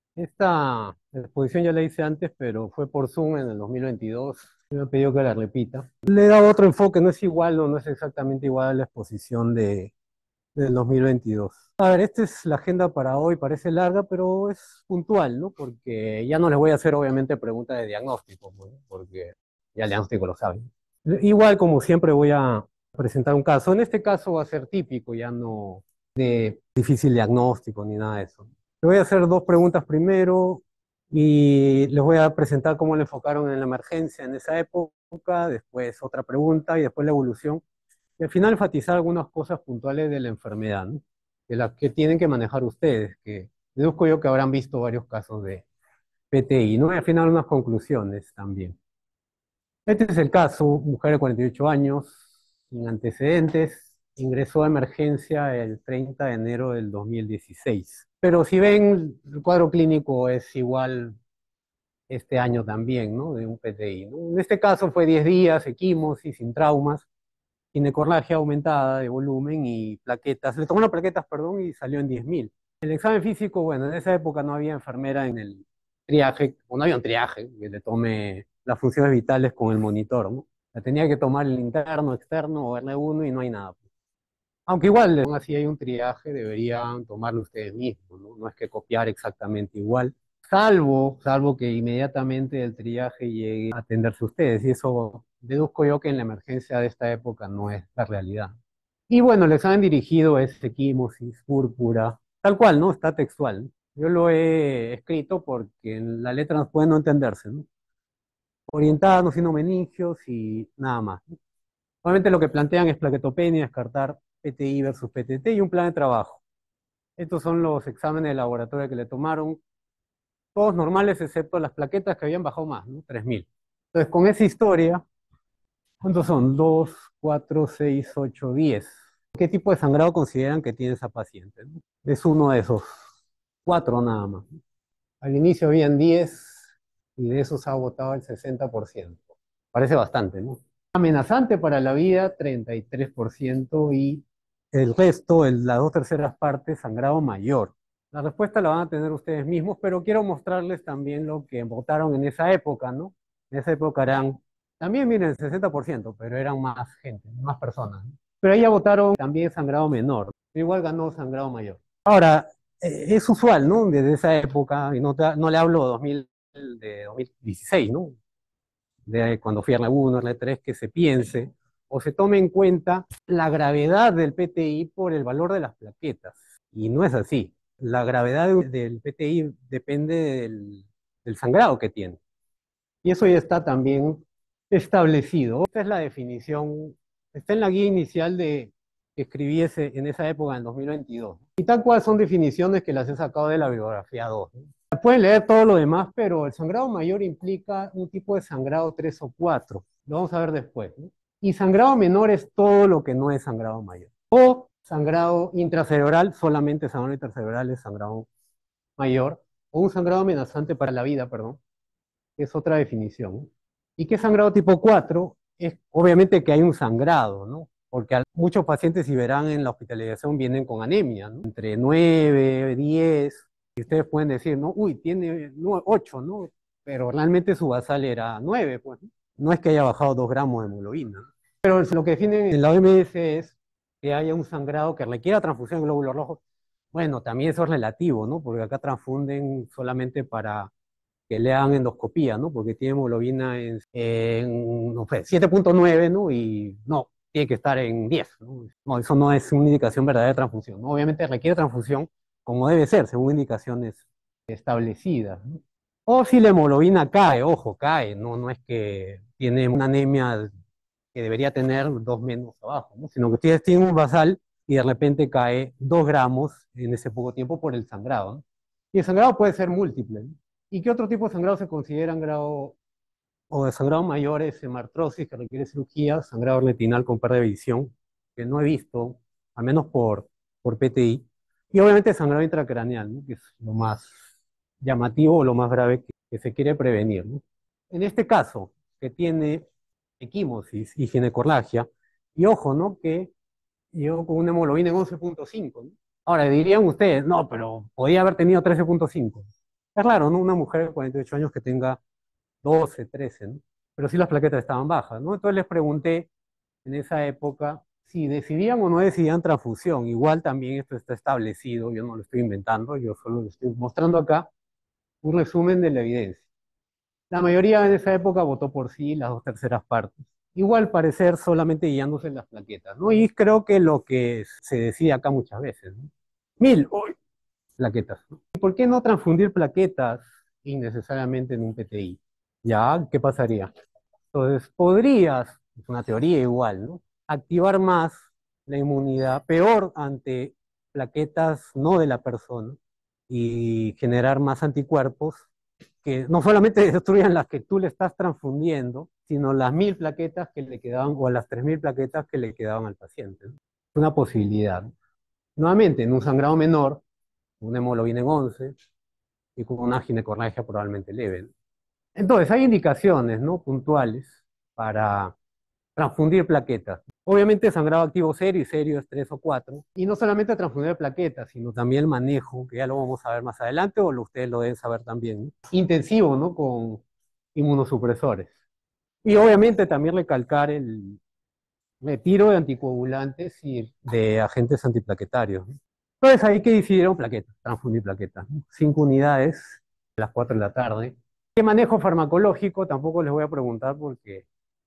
Esta exposición ya la hice antes, pero fue por Zoom en el 2022. Me han pedido que la repita. Le he dado otro enfoque, no es igual o no es exactamente igual a la exposición del 2022. A ver, esta es la agenda para hoy, parece larga, pero es puntual, ¿no? Porque ya no les voy a hacer obviamente preguntas de diagnóstico, ¿no? Porque ya el diagnóstico lo saben. Igual como siempre voy a presentar un caso. En este caso va a ser típico, ya no difícil diagnóstico ni nada de eso. Le voy a hacer dos preguntas primero y les voy a presentar cómo le enfocaron en la emergencia en esa época, después otra pregunta y después la evolución. Y al final enfatizar algunas cosas puntuales de la enfermedad, ¿no? De las que tienen que manejar ustedes, que deduzco yo que habrán visto varios casos de PTI, ¿no? Y al final unas conclusiones también. Este es el caso, mujer de 48 años, sin antecedentes, ingresó a emergencia el 30 de enero del 2016. Pero si ven, el cuadro clínico es igual este año también, ¿no? De un PTI, ¿no? En este caso fue 10 días, equimosis, sin traumas, ginecorragia aumentada de volumen y plaquetas. Le tomó las plaquetas, perdón, y salió en 10.000. El examen físico, bueno, en esa época no había enfermera en el triaje, o no había un triaje que le tome las funciones vitales con el monitor, ¿no? La tenía que tomar el interno, externo o R1 y no hay nada. Aunque igual, aún así hay un triaje, deberían tomarlo ustedes mismos, ¿no? No es que copiar exactamente igual, salvo que inmediatamente el triaje llegue a atenderse ustedes, y eso deduzco yo que en la emergencia de esta época no es la realidad. Y bueno, el examen dirigido es equimosis, púrpura, tal cual, ¿no? Está textual. Yo lo he escrito porque en la letra nos puede no entenderse, ¿no? Orientada, no siendo meningios y nada más. Obviamente lo que plantean es plaquetopenia, descartar PTI versus PTT y un plan de trabajo. Estos son los exámenes de laboratorio que le tomaron, todos normales excepto las plaquetas que habían bajado más, ¿no? 3.000. Entonces, con esa historia, ¿cuántos son? 2, 4, 6, 8, 10. ¿Qué tipo de sangrado consideran que tiene esa paciente, ¿no? Es uno de esos, cuatro nada más. Al inicio habían 10 y de esos ha agotado el 60%. Parece bastante, ¿no? Amenazante para la vida, 33% y el resto, las dos terceras partes, sangrado mayor. La respuesta la van a tener ustedes mismos, pero quiero mostrarles también lo que votaron en esa época, ¿no? En esa época eran, también miren, el 60%, pero eran más gente, más personas, ¿no? Pero ahí ya votaron también sangrado menor, igual ganó sangrado mayor. Ahora, es usual, ¿no? Desde esa época, y no le hablo de 2016, ¿no? De cuando fui a R1, R3, que se piense o se tome en cuenta la gravedad del PTI por el valor de las plaquetas. Y no es así. La gravedad del PTI depende del sangrado que tiene. Y eso ya está también establecido. Esta es la definición, está en la guía inicial que escribí en esa época, en 2022. Y tal cual son definiciones que las he sacado de la bibliografía 2, ¿no? Pueden leer todo lo demás, pero el sangrado mayor implica un tipo de sangrado 3 o 4. Lo vamos a ver después, ¿no? Y sangrado menor es todo lo que no es sangrado mayor. O sangrado intracerebral, solamente sangrado intracerebral es sangrado mayor. O un sangrado amenazante para la vida, perdón, es otra definición. ¿Y qué sangrado tipo 4? Es obviamente que hay un sangrado, ¿no? Porque muchos pacientes, si verán en la hospitalización, vienen con anemia, ¿no? Entre 9, 10, y ustedes pueden decir, no, uy, tiene 8, ¿no? Pero realmente su basal era 9, pues, ¿no? No es que haya bajado 2 gramos de hemoglobina. Pero lo que definen en la OMS es que haya un sangrado que requiera transfusión de glóbulos rojos. Bueno, también eso es relativo, ¿no? Porque acá transfunden solamente para que le hagan endoscopía, ¿no? Porque tiene hemoglobina no sé, 7.9, ¿no? Y no, tiene que estar en 10, ¿no? No, eso no es una indicación verdadera de transfusión, ¿no? Obviamente requiere transfusión como debe ser, según indicaciones establecidas, ¿no? O si la hemoglobina cae, ojo, cae, no, no es que tiene una anemia que debería tener 2 menos abajo, ¿no? Sino que ustedes tienen un basal y de repente cae 2 gramos en ese poco tiempo por el sangrado, ¿no? Y el sangrado puede ser múltiple, ¿no? ¿Y qué otro tipo de sangrado se consideran grado o de sangrado mayor? Es hemartrosis, que requiere cirugía, sangrado retinal con pérdida de visión, que no he visto, al menos por PTI, y obviamente sangrado intracraneal, ¿no? Que es lo más llamativo o lo más grave que se quiere prevenir, ¿no? En este caso, que tiene equimosis y ginecorragia, y ojo, ¿no? Que yo con una hemoglobina en 11.5, ¿no? Ahora dirían ustedes, no, pero podía haber tenido 13.5. Es raro, ¿no? Una mujer de 48 años que tenga 12, 13, ¿no? Pero sí las plaquetas estaban bajas, ¿no? Entonces les pregunté en esa época si decidían o no decidían transfusión. Igual también esto está establecido, yo no lo estoy inventando, yo solo lo estoy mostrando acá un resumen de la evidencia. La mayoría en esa época votó por sí, las dos terceras partes. Igual parecer solamente guiándose en las plaquetas, ¿no? Y creo que lo que se decide acá muchas veces, ¿no? 1000 uy, plaquetas, ¿no? ¿Y por qué no transfundir plaquetas innecesariamente en un PTI? ¿Ya? ¿Qué pasaría? Entonces, podrías, es una teoría igual, ¿no? Activar más la inmunidad, peor ante plaquetas no de la persona y generar más anticuerpos que no solamente destruyan las que tú le estás transfundiendo, sino las 1000 plaquetas que le quedaban o las 3000 plaquetas que le quedaban al paciente, ¿no? Es una posibilidad. Nuevamente, en un sangrado menor, una hemoglobina en 11 y con una ginecorragia probablemente leve, ¿no? Entonces, hay indicaciones, ¿no? Puntuales para transfundir plaquetas. Obviamente sangrado activo serio y serio es 3 o 4. Y no solamente transfundir plaquetas, sino también el manejo, que ya lo vamos a ver más adelante, o ustedes lo deben saber también, ¿no? Intensivo, ¿no? Con inmunosupresores. Y obviamente también recalcar el retiro de anticoagulantes y de agentes antiplaquetarios, ¿no? Entonces ahí que decidieron plaquetas, transfundir plaquetas, ¿no? 5 unidades a las 4 de la tarde. ¿Qué manejo farmacológico? Tampoco les voy a preguntar porque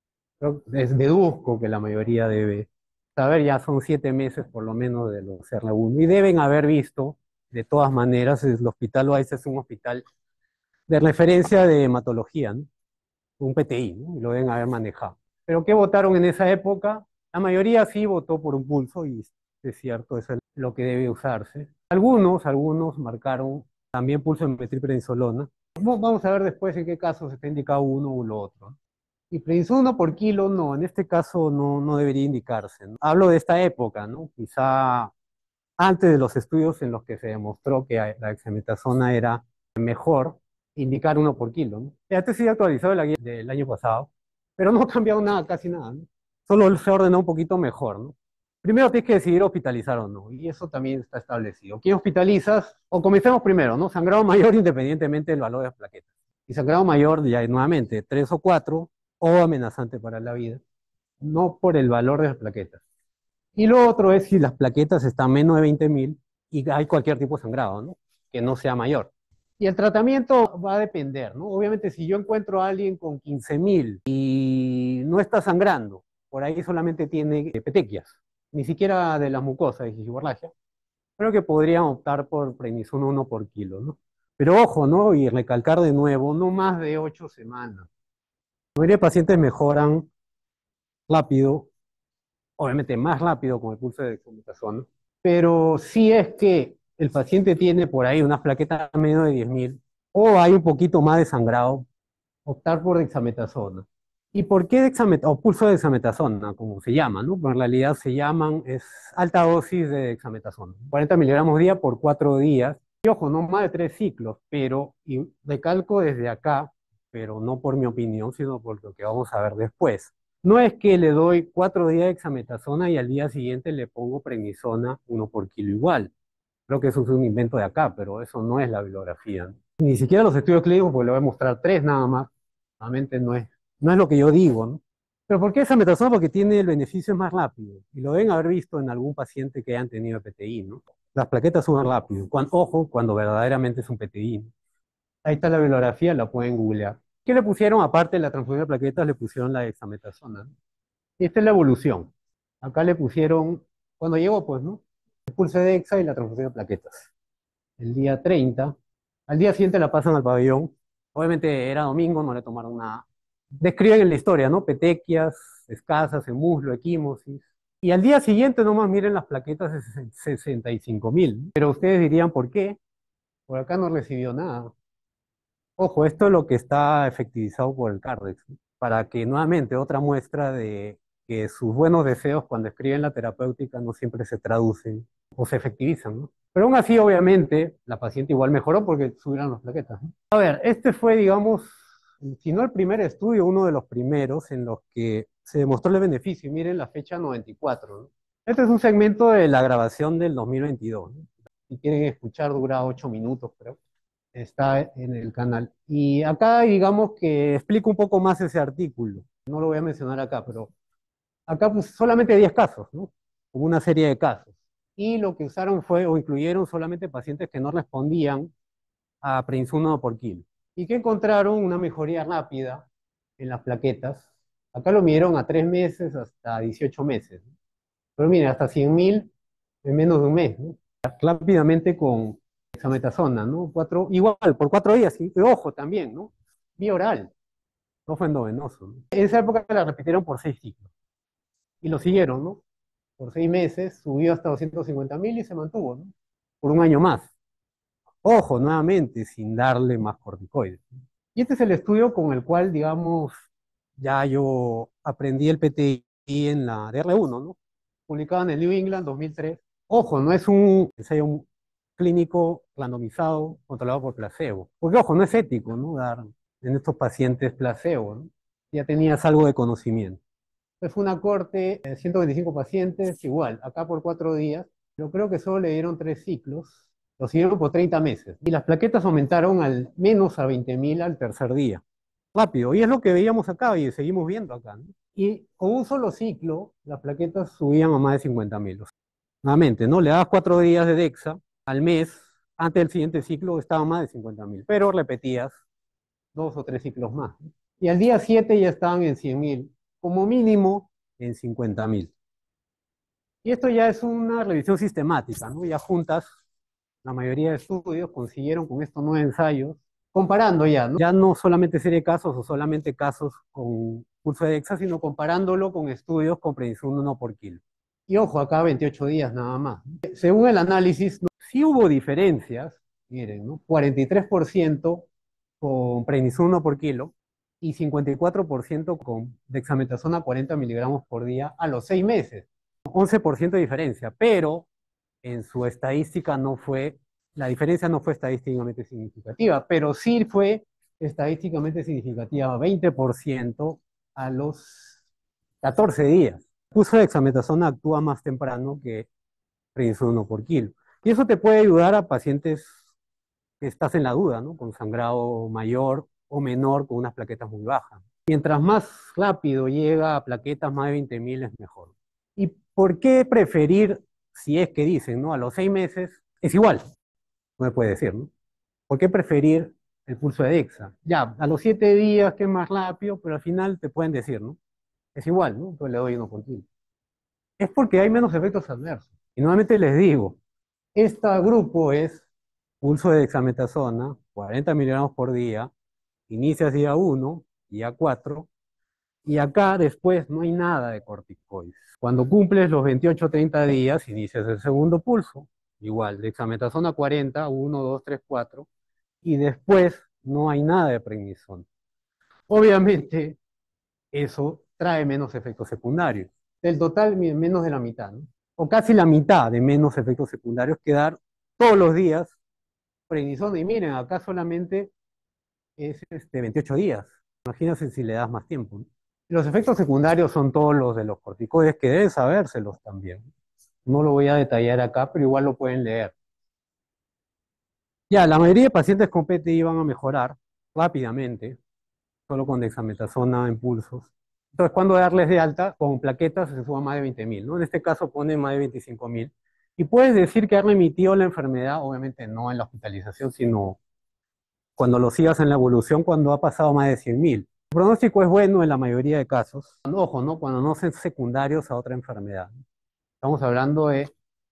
deduzco que la mayoría debe saber, ya son 7 meses por lo menos de los R1 y deben haber visto, de todas maneras, el Hospital Loaiza es un hospital de referencia de hematología, ¿no? Un PTI, ¿no? Y lo deben haber manejado. ¿Pero qué votaron en esa época? La mayoría sí votó por un pulso y es cierto, eso es lo que debe usarse. Algunos marcaron también pulso en metilprednisolona. Vamos a ver después en qué casos está indicado uno u lo otro, ¿no? Y prednisona por kilo, no, en este caso no debería indicarse, ¿no? Hablo de esta época, ¿no? Quizá antes de los estudios en los que se demostró que la dexametasona era mejor, indicar 1 por kilo, ¿no? Este sí actualizado la guía del año pasado, pero no ha cambiado nada, casi nada, ¿no? Solo se ordenó un poquito mejor, ¿no? Primero tienes que decidir hospitalizar o no, y eso también está establecido. ¿Quién hospitalizas? O comencemos primero, ¿no? Sangrado mayor independientemente del valor de las plaquetas. Y sangrado mayor, ya nuevamente, 3 o 4, o amenazante para la vida, no por el valor de las plaquetas. Y lo otro es si las plaquetas están menos de 20.000 y hay cualquier tipo de sangrado, ¿no? Que no sea mayor. Y el tratamiento va a depender, ¿no? Obviamente, si yo encuentro a alguien con 15.000 y no está sangrando, por ahí solamente tiene petequias, ni siquiera de las mucosas de gigiborragia, creo que podrían optar por prednisona 1 por kilo, ¿no? Pero ojo, ¿no? Y recalcar de nuevo, no más de 8 semanas. La mayoría de pacientes mejoran rápido, obviamente más rápido con el pulso de dexametasona, pero si es que el paciente tiene por ahí unas plaquetas menos de 10.000 o hay un poquito más de sangrado, optar por dexametasona. ¿Y por qué dexametasona? O pulso de dexametasona, como se llama, ¿no? Pero en realidad se llaman, es alta dosis de dexametasona. 40 miligramos día por 4 días. Y ojo, no más de 3 ciclos, pero, y recalco desde acá, pero no por mi opinión, sino por lo que vamos a ver después. No es que le doy 4 días de dexametasona y al día siguiente le pongo prednisona 1 por kilo igual. Creo que eso es un invento de acá, pero eso no es la bibliografía, ¿no? Ni siquiera los estudios clínicos, porque le voy a mostrar 3 nada más. Realmente no es lo que yo digo, ¿no? Pero ¿por qué esa metasona? Porque tiene el beneficio más rápido. Y lo deben haber visto en algún paciente que hayan tenido PTI, ¿no? Las plaquetas suben rápido. Ojo, cuando verdaderamente es un PTI, ¿no? Ahí está la bibliografía, la pueden googlear. ¿Qué le pusieron? Aparte de la transfusión de plaquetas, le pusieron la dexametasona, ¿no? Y esta es la evolución. Acá le pusieron, cuando llegó, pues, ¿no? El pulso de dexa y la transfusión de plaquetas. El día 30. Al día siguiente la pasan al pabellón. Obviamente era domingo, no le tomaron nada. Describen en la historia, ¿no? Petequias, escasas, en muslo, equimosis. Y al día siguiente nomás miren las plaquetas de 65.000. Pero ustedes dirían, ¿por qué? Por acá no recibió nada. Ojo, esto es lo que está efectivizado por el Cardex, ¿no? Para que nuevamente otra muestra de que sus buenos deseos cuando escriben la terapéutica no siempre se traducen o se efectivizan, ¿no? Pero aún así, obviamente, la paciente igual mejoró porque subieron las plaquetas, ¿no? A ver, este fue, digamos, si no el primer estudio, uno de los primeros en los que se demostró el beneficio. Y miren la fecha 94, ¿no? Este es un segmento de la grabación del 2022, ¿no? Si quieren escuchar, dura 8 minutos, creo. está en el canal. Y acá, digamos que explico un poco más ese artículo. No lo voy a mencionar acá, pero acá pues, solamente 10 casos, ¿no? Hubo una serie de casos. Y lo que usaron fue, o incluyeron solamente pacientes que no respondían a prednisona por kilo. Y que encontraron una mejoría rápida en las plaquetas. Acá lo midieron a 3 meses hasta 18 meses, ¿no? Pero mire, hasta 100.000 en menos de un mes, ¿no? Rápidamente con dexametasona, ¿no? Igual, por 4 días, y ojo también, ¿no? Vía oral, no fue endovenoso, ¿no? En esa época la repitieron por 6 ciclos y lo siguieron, ¿no? Por 6 meses, subió hasta 250.000 y se mantuvo, ¿no? Por un año más. Ojo, nuevamente, sin darle más corticoides, ¿no? Y este es el estudio con el cual, digamos, ya yo aprendí el PTI en la DR1, ¿no? Publicado en el New England 2003. Ojo, no es un ensayo clínico randomizado controlado por placebo. Porque, ojo, no es ético, ¿no? Dar en estos pacientes placebo, ¿no? Ya tenías algo de conocimiento. Entonces fue una corte de 125 pacientes, igual, acá por 4 días. Yo creo que solo le dieron 3 ciclos. Lo siguieron por 30 meses. Y las plaquetas aumentaron al menos a 20.000 al tercer día. Rápido. Y es lo que veíamos acá y seguimos viendo acá, ¿no? Y con un solo ciclo, las plaquetas subían a más de 50.000. Nuevamente, ¿no? Le dabas 4 días de Dexa al mes, antes del siguiente ciclo estaban más de 50.000, pero repetías 2 o 3 ciclos más, ¿no? Y al día 7 ya estaban en 100.000, como mínimo en 50.000. Y esto ya es una revisión sistemática, ¿no? Ya juntas, la mayoría de estudios consiguieron con estos 9 ensayos, comparando ya, ¿no? Ya no solamente serie de casos o solamente casos con pulso de Dexa, sino comparándolo con estudios con prednisona 1 por kilo. Y ojo, acá 28 días nada más. Según el análisis, ¿no? Sí hubo diferencias, miren, ¿no? 43% con prednisona 1 por kilo y 54% con dexametasona 40 miligramos por día a los 6 meses. 11% de diferencia, pero en su estadística no fue, la diferencia no fue estadísticamente significativa, pero sí fue estadísticamente significativa, 20% a los 14 días. El uso de dexametasona actúa más temprano que prednisona 1 por kilo. Y eso te puede ayudar a pacientes que estás en la duda, ¿no? Con sangrado mayor o menor con unas plaquetas muy bajas. Mientras más rápido llega a plaquetas más de 20.000 es mejor. ¿Y por qué preferir, si es que dicen, ¿no? A los 6 meses es igual, no me puede decir, ¿no? ¿Por qué preferir el pulso de Dexa? Ya, a los 7 días que es más rápido, pero al final te pueden decir, ¿no? Es igual, ¿no? Entonces le doy uno continuo. Es porque hay menos efectos adversos. Y nuevamente les digo, este grupo es pulso de dexametasona, 40 miligramos por día, inicias día 1, día 4, y acá después no hay nada de corticoides. Cuando cumples los 28 o 30 días, inicias el segundo pulso, igual, dexametasona 40, 1, 2, 3, 4, y después no hay nada de prednisona. Obviamente, eso trae menos efectos secundarios. Del total, menos de la mitad, ¿no? O casi la mitad de menos efectos secundarios que dar todos los días prednisona. Y miren, acá solamente es 28 días. Imagínense si le das más tiempo, ¿no? Los efectos secundarios son todos los de los corticoides, que deben sabérselos también. No lo voy a detallar acá, pero igual lo pueden leer. Ya, la mayoría de pacientes con PTI van a mejorar rápidamente, solo con dexametasona en pulsos. Entonces, cuando darles de alta, con plaquetas se suba más de 20.000, ¿no? En este caso pone más de 25.000. Y puedes decir que ha remitido la enfermedad, obviamente no en la hospitalización, sino cuando lo sigas en la evolución, cuando ha pasado más de 100.000. El pronóstico es bueno en la mayoría de casos. Ojo, ¿no? Cuando no son secundarios a otra enfermedad. Estamos hablando de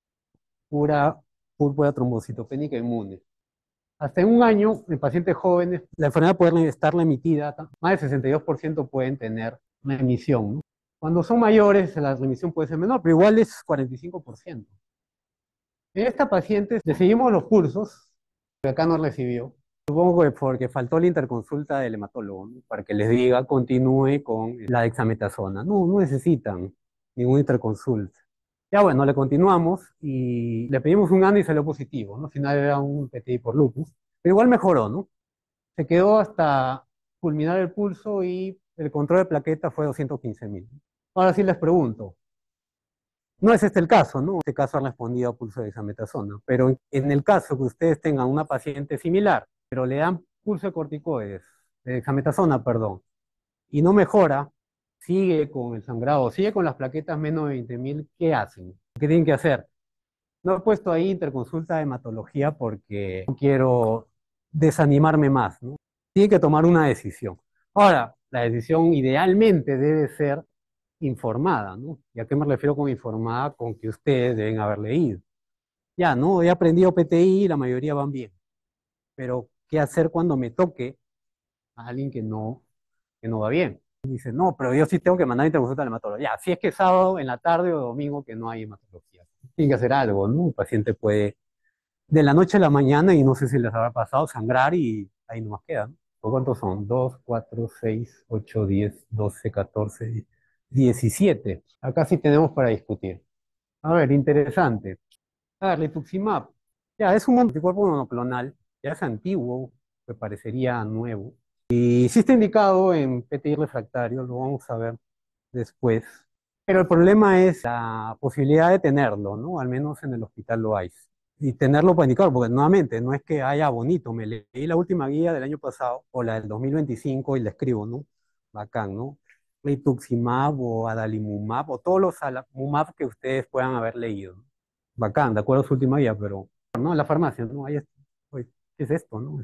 pura púrpura trombocitopénica inmune. Hasta en un año, en pacientes jóvenes, la enfermedad puede estar remitida, más del 62% pueden tener remisión, ¿no? Cuando son mayores, la remisión puede ser menor, pero igual es 45%. En esta paciente le seguimos los pulsos, que acá no recibió. Supongo que porque faltó la interconsulta del hematólogo, ¿no? Para que les diga continúe con la dexametasona. No, no necesitan ninguna interconsulta. Ya bueno, le continuamos y le pedimos un ANA y salió positivo, ¿no? Al final era un PTI por lupus, pero igual mejoró, ¿no? Se quedó hasta culminar el pulso y el control de plaqueta fue 215.000. Ahora sí les pregunto, no es este el caso, ¿no? Este caso ha respondido a pulso de dexametasona, pero en el caso que ustedes tengan una paciente similar, pero le dan pulso de corticoides, de dexametasona, perdón, y no mejora, sigue con el sangrado, sigue con las plaquetas menos de 20.000, ¿qué hacen? ¿Qué tienen que hacer? No he puesto ahí interconsulta de hematología porque no quiero desanimarme más, ¿no? Tiene que tomar una decisión. Ahora, la decisión idealmente debe ser informada, ¿no? ¿Y a qué me refiero con informada? Con que ustedes deben haber leído. Ya, ¿no? He aprendido PTI, la mayoría van bien, pero ¿qué hacer cuando me toque a alguien que no va bien? Dice, no, pero yo sí tengo que mandar interconsulta al hematólogo. Ya, si es que es sábado en la tarde o domingo que no hay hematología. Tiene que hacer algo, ¿no? Un paciente puede de la noche a la mañana, y no sé si les habrá pasado, sangrar y ahí nomás queda, ¿no? ¿Por cuántos son? 2, 4, 6, 8, 10, 12, 14, 17. Acá sí tenemos para discutir. A ver, interesante. A ver, rituximab. Ya, es un anticuerpo monoclonal, ya es antiguo, que parecería nuevo. Y sí está indicado en PTI refractario, lo vamos a ver después. Pero el problema es la posibilidad de tenerlo, ¿no? Al menos en el hospital lo hay. Y tenerlo para indicar, porque nuevamente no es que haya bonito, me leí la última guía del año pasado, o la del 2025 y la escribo, ¿no? Bacán, ¿no? Rituximab o adalimumab, o todos los adalimumab que ustedes puedan haber leído, ¿no? Bacán, de acuerdo a su última guía, pero, ¿no? En la farmacia, ¿no? Ahí está. Oye, ¿qué es esto, no?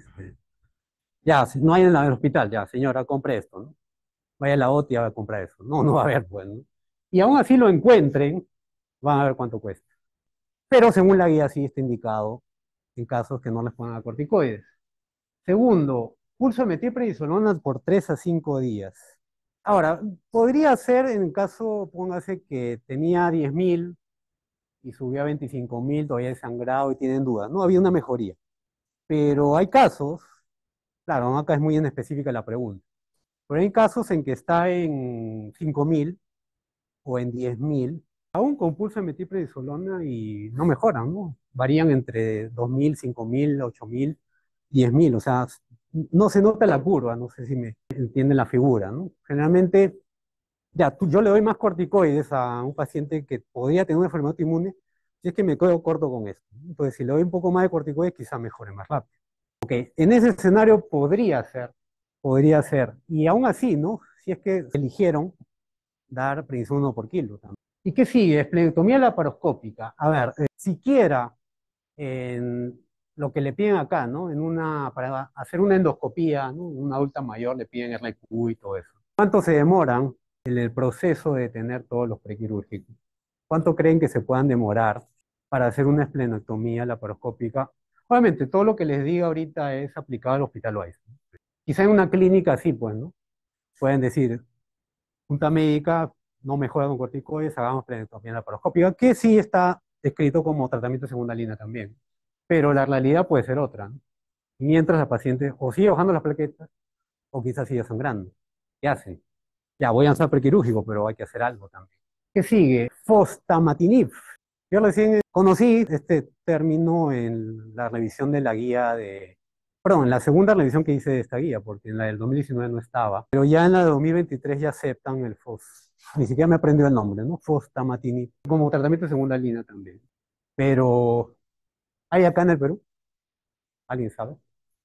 Ya, si no hay en el hospital, ya, señora, compre esto, ¿no? Vaya a la OTI a comprar eso. No, no va a haber, pues, ¿no? Y aún así lo encuentren, van a ver cuánto cuesta. Pero según la guía sí está indicado en casos que no les pongan a corticoides. Segundo, pulso de metilprednisolona por 3 a 5 días. Ahora, podría ser en caso, póngase que tenía 10.000 y subió a 25.000, todavía hay sangrado y tienen dudas. No había una mejoría. Pero hay casos, claro, acá es muy en específica la pregunta, pero hay casos en que está en 5.000 o en 10.000, aún con pulso de metilprednisolona y no mejoran, ¿no? Varían entre 2.000, 5.000, 8.000, 10.000, o sea, no se nota la curva, no sé si me entienden la figura, ¿no? Generalmente, ya, yo le doy más corticoides a un paciente que podría tener una enfermedad autoinmune, si es que me quedo corto con esto, ¿no? Entonces, si le doy un poco más de corticoides, quizá mejore más rápido. Ok, en ese escenario podría ser, y aún así, ¿no? Si es que eligieron dar prednisona 1 por kilo también. ¿Y qué sigue? Esplenectomía laparoscópica. A ver, siquiera en lo que le piden acá, ¿no? Para hacer una endoscopía, ¿no? Una adulta mayor le piden RQ y todo eso. ¿Cuánto se demoran en el proceso de tener todos los prequirúrgicos? ¿Cuánto creen que se puedan demorar para hacer una esplenectomía laparoscópica? Obviamente, todo lo que les diga ahorita es aplicado al hospital OAIS. Quizá en una clínica así, pues, ¿no? Pueden decir, junta médica, no mejora con corticoides, hagamos esplenectomía laparoscópica, que sí está escrito como tratamiento de segunda línea también. Pero la realidad puede ser otra, ¿no? Mientras la paciente o sigue bajando las plaquetas o quizás sigue sangrando. ¿Qué hacen? Ya voy a hacer prequirúrgico, pero hay que hacer algo también. ¿Qué sigue? Fostamatinib. Yo recién conocí este término en la revisión de la guía perdón, en la segunda revisión que hice de esta guía, porque en la del 2019 no estaba, pero ya en la de 2023 ya aceptan el FOS. Ni siquiera me aprendió el nombre, ¿no? Fostamatinib, como tratamiento de segunda línea también. Pero, ¿hay acá en el Perú? ¿Alguien sabe?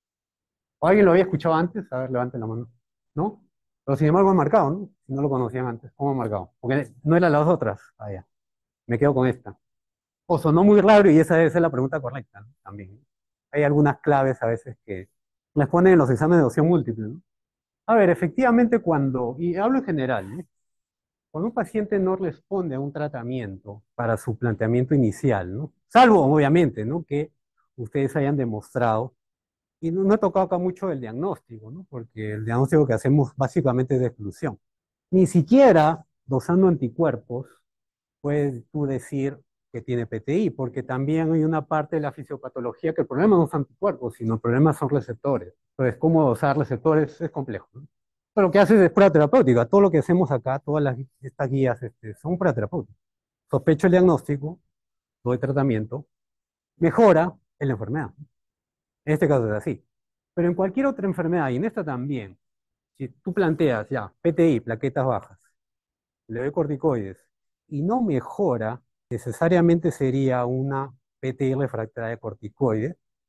¿O alguien lo había escuchado antes? A ver, levanten la mano. ¿No? Pero sin embargo han marcado, ¿no? Si no lo conocían antes, ¿cómo han marcado? Porque no eran las otras. Ah, ya. Me quedo con esta. O sonó muy raro y esa debe ser la pregunta correcta, ¿no? También. Hay algunas claves a veces que les ponen en los exámenes de opción múltiple, ¿no? A ver, efectivamente y hablo en general, ¿no? Cuando un paciente no responde a un tratamiento para su planteamiento inicial, ¿no? Salvo, obviamente, ¿no? Que ustedes hayan demostrado, y no he tocado acá mucho el diagnóstico, ¿no? Porque el diagnóstico que hacemos básicamente es de exclusión. Ni siquiera dosando anticuerpos puedes tú decir que tiene PTI, porque también hay una parte de la fisiopatología que el problema no son anticuerpos, sino el problema son receptores. Entonces, cómo dosar receptores es complejo, ¿no? Pero lo que haces es prueba terapéutica. Todo lo que hacemos acá, estas guías son prueba terapéutica. Sospecho el diagnóstico, doy tratamiento, mejora en la enfermedad. En este caso es así. Pero en cualquier otra enfermedad, y en esta también, si tú planteas ya PTI, plaquetas bajas, le doy corticoides y no mejora, necesariamente sería una PTI refractaria de corticoides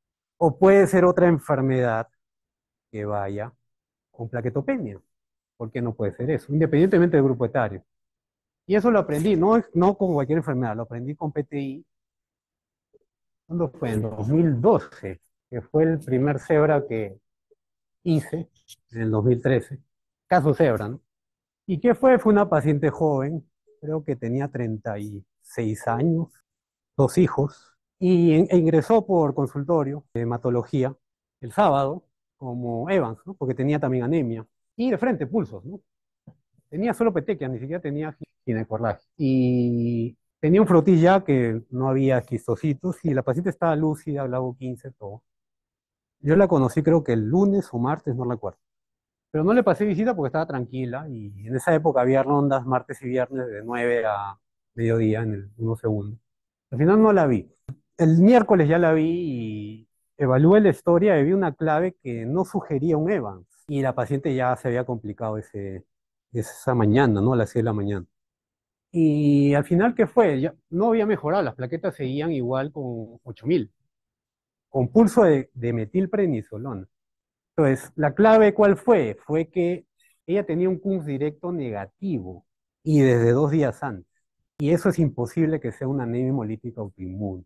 o puede ser otra enfermedad que vaya con plaquetopenia. ¿Por qué no puede ser eso? Independientemente del grupo etario. Y eso lo aprendí, no con cualquier enfermedad, lo aprendí con PTI. ¿Cuándo fue? En 2012, que fue el primer cebra que hice, en el 2013. Caso cebra, ¿no? ¿Y qué fue? Fue una paciente joven, creo que tenía 36 años, dos hijos, e ingresó por consultorio de hematología el sábado como Evans, ¿no? Porque tenía también anemia. Y de frente, pulsos, ¿no? Tenía solo petequia, ni siquiera tenía ginecorragia. Y tenía un frotis ya que no había esquistocitos y la paciente estaba lúcida, Glago 15, todo. Yo la conocí creo que el lunes o martes, no recuerdo. Pero no le pasé visita porque estaba tranquila y en esa época había rondas martes y viernes de 9 a mediodía en el 1 segundo. Al final no la vi. El miércoles ya la vi y evalué la historia y vi una clave que no sugería un Evans. Y la paciente ya se había complicado esa mañana, ¿no? A las 6 de la mañana. Y al final, ¿qué fue? Ya no había mejorado, las plaquetas seguían igual con 8000, con pulso de metilprednisolona. Entonces, la clave, ¿cuál fue? Fue que ella tenía un CUNS directo negativo y desde 2 días antes. Y eso es imposible que sea una anemia hemolítica autoinmune.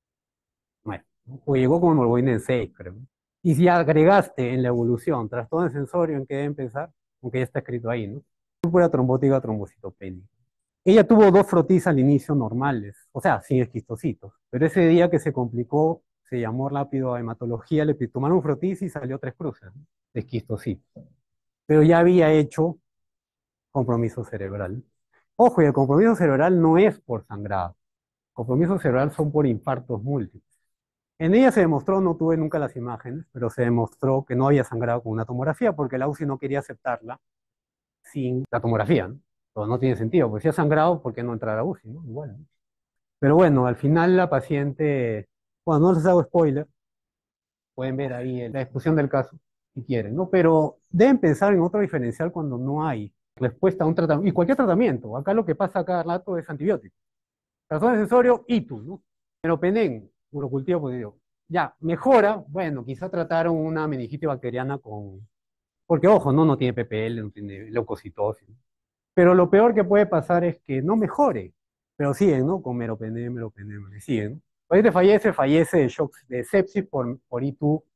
Bueno, ¿no? O llegó con hemoglobina en 6, creo. Y si agregaste en la evolución trastorno sensorio, ¿en qué deben pensar? Aunque ya está escrito ahí, ¿no? Púrpura trombótica trombocitopénica. Ella tuvo dos frotis al inicio normales, o sea, sin esquistocitos. Pero ese día que se complicó, se llamó rápido a hematología, le tomaron frotis y salió 3 cruces, ¿no? De esquistocitos. Pero ya había hecho compromiso cerebral. Ojo, y el compromiso cerebral no es por sangrado. Compromiso cerebral son por infartos múltiples. En ella se demostró, no tuve nunca las imágenes, pero se demostró que no había sangrado con una tomografía porque la UCI no quería aceptarla sin la tomografía, ¿no? Pero no tiene sentido, porque si ha sangrado, ¿por qué no entrar a UCI, ¿no? Igual, ¿no? Pero bueno, al final la paciente, bueno, no les hago spoiler, pueden ver ahí la discusión del caso si quieren, ¿no? Pero deben pensar en otro diferencial cuando no hay respuesta a un tratamiento, y cualquier tratamiento. Acá lo que pasa cada rato es antibiótico. Trastorno sensorio, ITU, ¿no? Meropenem, urocultivo positivo. Ya, mejora, bueno, quizá trataron una meningitis bacteriana con, porque ojo, no tiene PPL, no tiene leucocitosis, ¿no? Pero lo peor que puede pasar es que no mejore, pero siguen, ¿no? Con meropenem, y siguen, ¿no? Ahorita fallece de shock, de sepsis por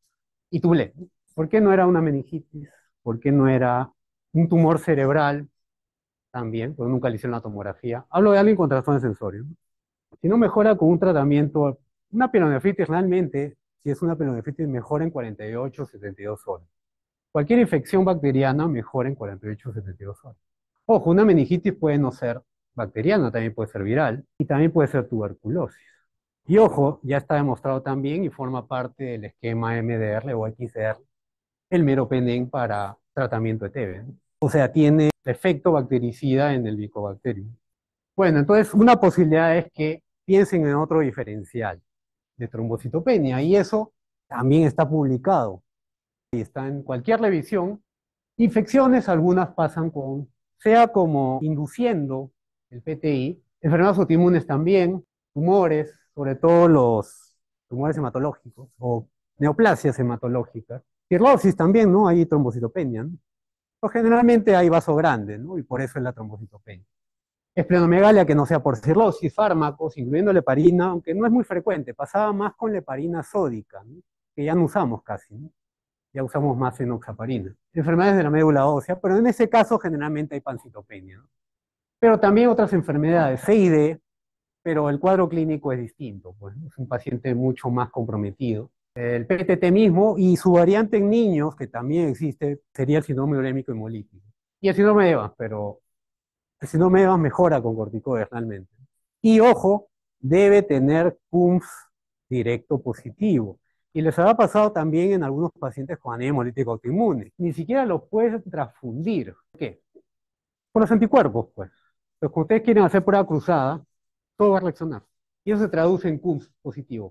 ITU-LE. ¿Por qué no era una meningitis? ¿Por qué no era un tumor cerebral también? Porque nunca le hicieron la tomografía. Hablo de alguien con trastorno sensorio, ¿no? Si no mejora con un tratamiento, una pielonefritis realmente, si es una pielonefritis, mejora en 48 o 72 horas. Cualquier infección bacteriana mejora en 48 o 72 horas. Ojo, una meningitis puede no ser bacteriana, también puede ser viral y también puede ser tuberculosis. Y ojo, ya está demostrado también y forma parte del esquema MDR o XR, el meropenem para tratamiento de TB, ¿no? O sea, tiene efecto bactericida en el Mycobacterium. Bueno, entonces una posibilidad es que piensen en otro diferencial de trombocitopenia y eso también está publicado y está en cualquier revisión. Infecciones, algunas pasan con, sea como induciendo el PTI, enfermedades autoinmunes también, tumores, sobre todo los tumores hematológicos o neoplasias hematológicas. Cirrosis también, ¿no? Hay trombocitopenia, ¿no? Pero generalmente hay vaso grande, ¿no? Y por eso es la trombocitopenia. Esplenomegalia que no sea por cirrosis, fármacos, incluyendo la heparina, aunque no es muy frecuente, pasaba más con la heparina sódica, ¿no? Que ya no usamos casi, ¿no? Ya usamos más enoxaparina. Enfermedades de la médula ósea, pero en ese caso generalmente hay pancitopenia, ¿no? Pero también otras enfermedades, CID, pero el cuadro clínico es distinto, pues, ¿no? Es un paciente mucho más comprometido. El PTT mismo y su variante en niños, que también existe, sería el síndrome urémico hemolítico. Y el síndrome de Evans, pero el síndrome de Evans mejora con corticoides realmente. Y ojo, debe tener CUMS directo positivo. Y les habrá pasado también en algunos pacientes con anemia hemolítica autoinmune. Ni siquiera los pueden transfundir. ¿Por qué? Por los anticuerpos, pues. Pero cuando ustedes quieren hacer prueba cruzada, todo va a reaccionar. Y eso se traduce en CUMS positivo.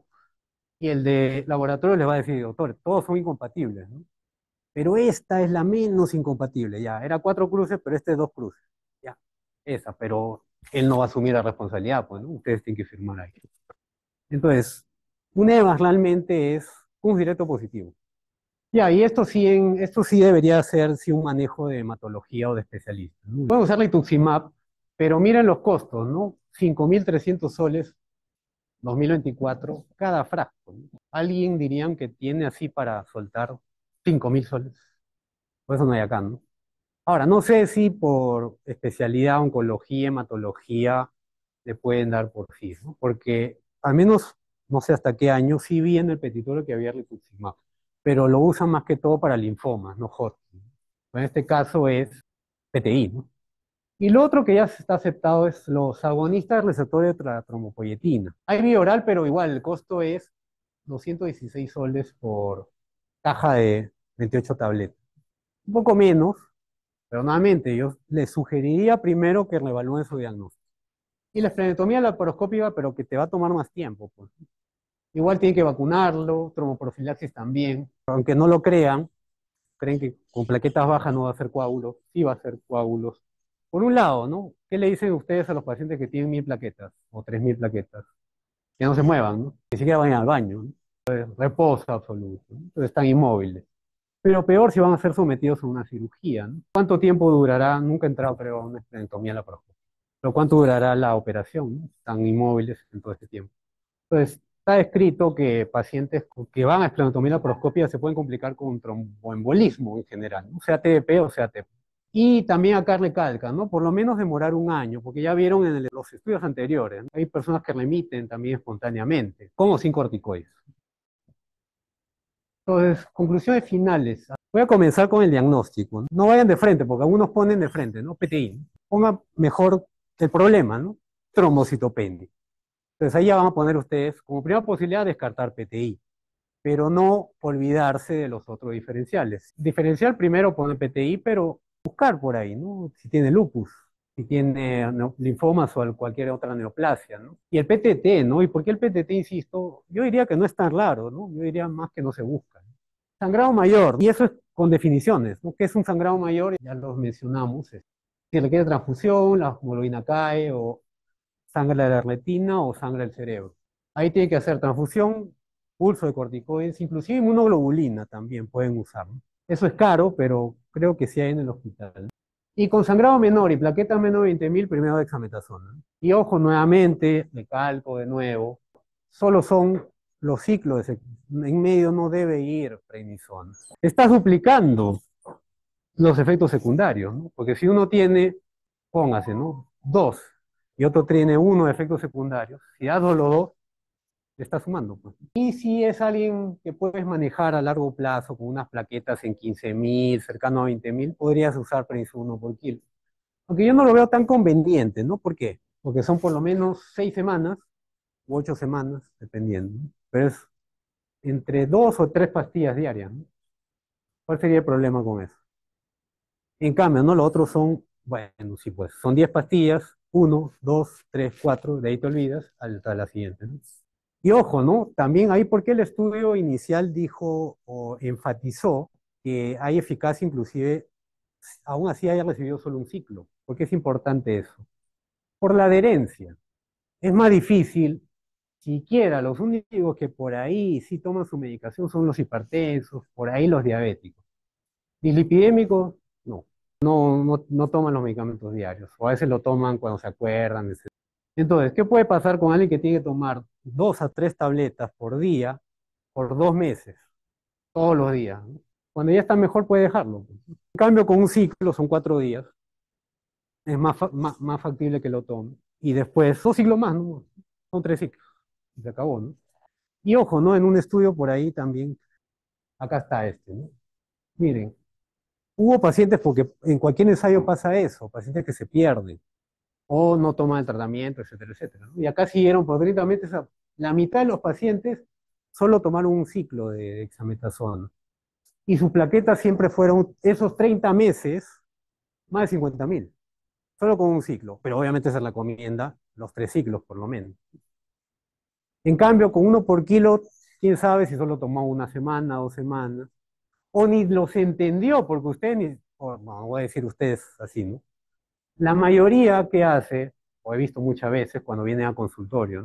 Y el de laboratorio les va a decir, doctor, todos son incompatibles, ¿no? Pero esta es la menos incompatible, ya. Era 4 cruces, pero este es 2 cruces. Ya, esa, pero él no va a asumir la responsabilidad, pues, ¿no? Ustedes tienen que firmar ahí. Entonces, un EVAS realmente es Cúmulos directo positivo. Ya, y esto sí debería ser sí, un manejo de hematología o de especialista, ¿no? Pueden usar rituximab, pero miren los costos, ¿no? 5.300 soles 2024 cada frasco, ¿no? Alguien dirían que tiene así para soltar 5.000 soles. Por eso no hay acá, ¿no? Ahora, no sé si por especialidad, oncología, hematología, le pueden dar por sí, ¿no? Porque al menos, no sé hasta qué año, sí vi en el petitorio que había rituximab, pero lo usan más que todo para linfomas, no Hodgkin. En este caso es PTI, ¿no? Y lo otro que ya se está aceptado es los agonistas del receptor de la trombopoyetina. Hay vía oral, pero igual el costo es 216 soles por caja de 28 tabletas. Un poco menos, pero nuevamente yo les sugeriría primero que reevalúen su diagnóstico. Y la esplenectomía laparoscópica, pero que te va a tomar más tiempo, pues. Igual tienen que vacunarlo, tromboprofilaxis también. Aunque no lo crean, creen que con plaquetas bajas no va a hacer coágulos, sí va a hacer coágulos. Por un lado, ¿no? ¿Qué le dicen ustedes a los pacientes que tienen 1.000 plaquetas o 3.000 plaquetas? Que no se muevan, ¿no? Que siquiera vayan al baño, ¿no? Reposo absoluto, ¿no? Entonces están inmóviles. Pero peor si van a ser sometidos a una cirugía, ¿no? ¿Cuánto tiempo durará? Nunca he entrado, creo, a una esplenectomía laparoscópica. Pero ¿cuánto durará la operación, ¿no? Están inmóviles en todo este tiempo. Entonces, está escrito que pacientes que van a esplenotomía laparoscópica se pueden complicar con tromboembolismo en general, ¿no? Sea TDP o sea TEP. Y también acá recalca, ¿no? Por lo menos demorar un año, porque ya vieron en los estudios anteriores, ¿no? Hay personas que remiten también espontáneamente, con o sin corticoides. Entonces, conclusiones finales. Voy a comenzar con el diagnóstico, ¿no? No vayan de frente, porque algunos ponen de frente, ¿no? PTI, ¿no? Pongan mejor el problema, ¿no? Trombocitopenia. Entonces ahí ya van a poner ustedes como primera posibilidad descartar PTI, pero no olvidarse de los otros diferenciales. Diferencial primero poner PTI, pero buscar por ahí, ¿no? Si tiene lupus, si tiene linfomas o cualquier otra neoplasia, ¿no? Y el PTT, ¿no? ¿Y por qué el PTT, insisto? Yo diría que no es tan raro, ¿no? Yo diría más que no se busca. Sangrado mayor, y eso es con definiciones, ¿no? ¿Qué es un sangrado mayor? Ya los mencionamos. Si requiere transfusión, la hemoglobina cae, o sangre de la retina o sangre del cerebro. Ahí tiene que hacer transfusión, pulso de corticoides, inclusive inmunoglobulina también pueden usar, ¿no? Eso es caro, pero creo que sí hay en el hospital, ¿no? Y con sangrado menor y plaqueta menor de 20.000, primero dexametasona, ¿no? Y ojo, nuevamente, recalco de nuevo, solo son los ciclos, en medio no debe ir prednisona. Está duplicando los efectos secundarios, ¿no? Porque si uno tiene, póngase, ¿no? Dos, y otro tiene uno de efectos secundarios, si das los dos, le está sumando, pues. Y si es alguien que puedes manejar a largo plazo con unas plaquetas en 15.000, cercano a 20.000, podrías usar prednisona por kilo. Aunque yo no lo veo tan conveniente, ¿no? ¿Por qué? Porque son por lo menos 6 semanas u 8 semanas, dependiendo, ¿no? Pero es entre 2 o 3 pastillas diarias, ¿no? ¿Cuál sería el problema con eso? En cambio, ¿no? Los otros son, bueno, sí, pues, son 10 pastillas, uno, dos, tres, cuatro, de ahí te olvidas, hasta la siguiente, ¿no? Y ojo, ¿no? También ahí porque el estudio inicial dijo o enfatizó que hay eficacia inclusive, aún así haya recibido solo un ciclo. ¿Por qué es importante eso? Por la adherencia. Es más difícil, siquiera los únicos que por ahí sí toman su medicación son los hipertensos, por ahí los diabéticos. Dislipidémicos, no. No toman los medicamentos diarios, o a veces lo toman cuando se acuerdan, etc. Entonces, ¿qué puede pasar con alguien que tiene que tomar 2 a 3 tabletas por día por 2 meses, todos los días, ¿no? Cuando ya está mejor puede dejarlo, pues. En cambio, con un ciclo son 4 días, es más factible que lo tome. Y después, 2 ciclos más, ¿no? Son 3 ciclos, y se acabó, ¿no? Y ojo, ¿no? En un estudio por ahí también, acá está este, ¿no? Miren, hubo pacientes, porque en cualquier ensayo pasa eso, pacientes que se pierden o no toman el tratamiento, etcétera, etcétera, ¿no? Y acá siguieron por 30 meses, la mitad de los pacientes solo tomaron un ciclo de dexametasona. Y sus plaquetas siempre fueron, esos 30 meses, más de 50.000, solo con un ciclo. Pero obviamente se recomienda los 3 ciclos por lo menos. En cambio, con uno por kilo, quién sabe si solo tomó una semana, 2 semanas, o ni los entendió, porque usted ni, o no, voy a decir ustedes así, ¿no? La mayoría que hace, o he visto muchas veces cuando vienen a consultorio, ¿no?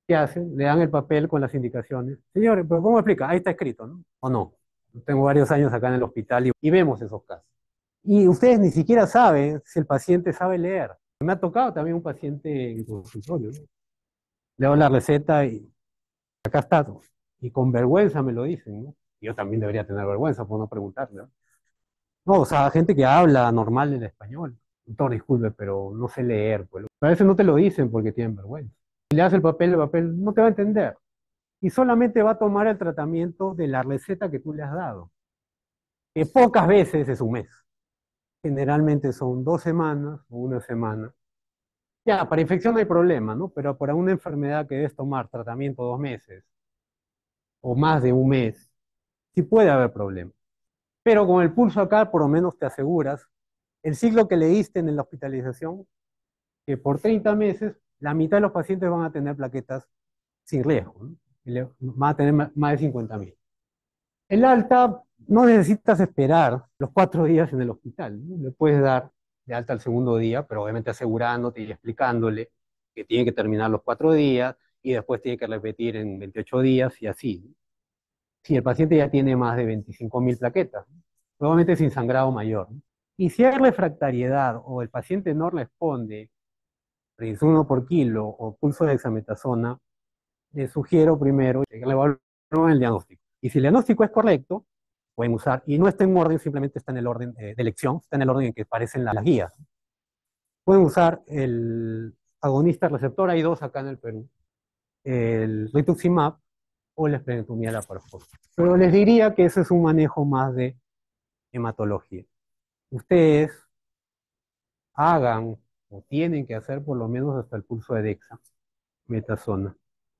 ¿Qué hacen? Le dan el papel con las indicaciones. Señores, pero ¿cómo explica? Ahí está escrito, ¿no? ¿O no? Tengo varios años acá en el hospital y vemos esos casos. Y ustedes ni siquiera saben si el paciente sabe leer. Me ha tocado también un paciente en consultorio, ¿no? Le doy la receta y acá está. Y con vergüenza me lo dicen, ¿no? Yo también debería tener vergüenza por no preguntarle, ¿no? No, o sea, gente que habla normal en español. Doctor, disculpe, pero no sé leer, pues. A veces no te lo dicen porque tienen vergüenza. Si le das el papel no te va a entender. Y solamente va a tomar el tratamiento de la receta que tú le has dado, que pocas veces es un mes. Generalmente son 2 semanas o una semana. Ya, para infección no hay problema, ¿no? Pero para una enfermedad que debes tomar tratamiento 2 meses o más de un mes, sí puede haber problema. Pero con el pulso acá, por lo menos te aseguras el ciclo que leíste en la hospitalización, que por 30 meses la mitad de los pacientes van a tener plaquetas sin riesgo, ¿no? Van a tener más de 50.000. El alta no necesitas esperar los 4 días en el hospital, ¿no? Le puedes dar de alta al segundo día, pero obviamente asegurándote y explicándole que tiene que terminar los 4 días y después tiene que repetir en 28 días y así, ¿no? Si el paciente ya tiene más de 25.000 plaquetas, ¿no? Probablemente sin sangrado mayor, ¿no? Y si hay refractariedad o el paciente no responde, prednisona por kilo o pulso de dexametasona, le sugiero primero que le evalúen el diagnóstico. Y si el diagnóstico es correcto, pueden usar, y no está en orden, simplemente está en el orden de elección, está en el orden en que aparecen las guías. Pueden usar el agonista receptor, hay dos acá en el Perú, el rituximab o la esplenectomía laparoscópica. Pero les diría que ese es un manejo más de hematología. Ustedes hagan o tienen que hacer por lo menos hasta el pulso de dexametasona.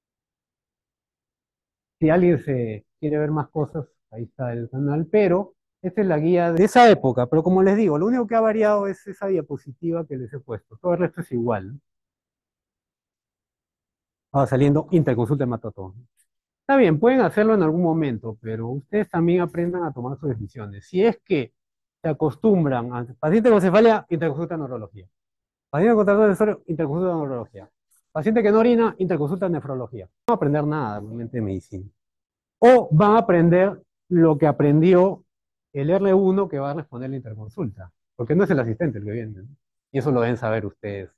Si alguien se quiere ver más cosas, ahí está el canal, pero esta es la guía de esa época, pero como les digo, lo único que ha variado es esa diapositiva que les he puesto, todo el resto es igual, ¿no? Va saliendo interconsulta hematotón. Está bien, pueden hacerlo en algún momento, pero ustedes también aprendan a tomar sus decisiones. Si es que se acostumbran a paciente con cefalia, interconsulta neurología. Paciente con trastorno de sueño, interconsulta neurología. Paciente que no orina, interconsulta nefrología. No van a aprender nada realmente de medicina. O van a aprender lo que aprendió el R1 que va a responder la interconsulta, porque no es el asistente el que viene, ¿no? Y eso lo deben saber ustedes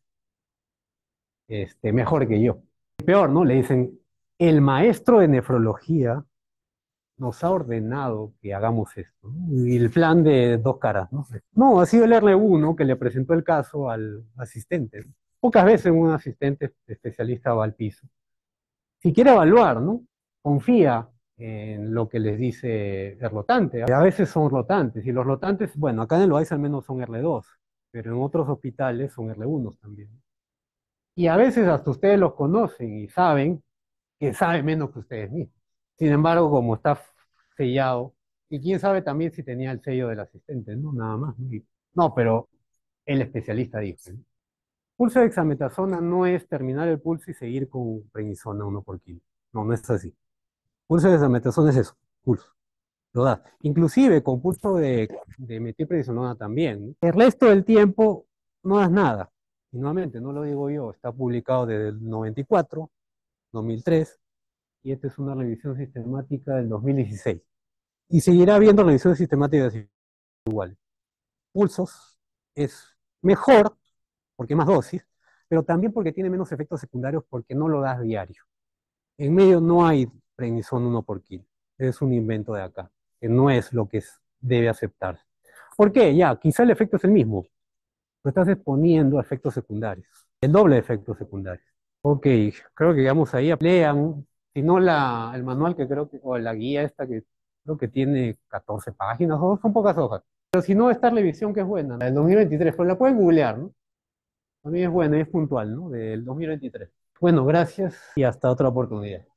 mejor que yo. Peor, ¿no? Le dicen, el maestro de nefrología nos ha ordenado que hagamos esto, ¿no? Y el plan de dos caras, ¿no? No, ha sido el R1 que le presentó el caso al asistente, ¿no? Pocas veces un asistente especialista va al piso. Si quiere evaluar, ¿no? Confía en lo que les dice el rotante. A veces son rotantes, y los rotantes, bueno, acá en el OAIS al menos son R2, pero en otros hospitales son R1 también. Y a veces hasta ustedes los conocen y saben que sabe menos que ustedes mismos. Sin embargo, como está sellado, y quién sabe también si tenía el sello del asistente, ¿no? Nada más, ¿no? No, pero el especialista dijo, ¿no? Pulso de dexametasona no es terminar el pulso y seguir con prednisona 1 por kilo. No, no es así. Pulso de dexametasona es eso, pulso. Lo das. Inclusive con pulso de metilprednisona también, ¿no? El resto del tiempo no das nada. Y nuevamente, no lo digo yo, está publicado desde el 94, 2003, y esta es una revisión sistemática del 2016. Y seguirá habiendo revisiones sistemáticas iguales. Pulsos es mejor, porque más dosis, pero también porque tiene menos efectos secundarios porque no lo das diario. En medio no hay prednisona 1 por kilo. Es un invento de acá, que no es lo que debe aceptarse. ¿Por qué? Ya, quizá el efecto es el mismo. Lo estás exponiendo a efectos secundarios. El doble de efectos secundarios. Ok, creo que llegamos ahí. Lean, si no el manual que creo que, o la guía esta que creo que tiene 14 páginas, o son pocas hojas. Pero si no, esta revisión que es buena, la del 2023, pues la pueden googlear, ¿no? También es buena y es puntual, ¿no? Del 2023. Bueno, gracias y hasta otra oportunidad.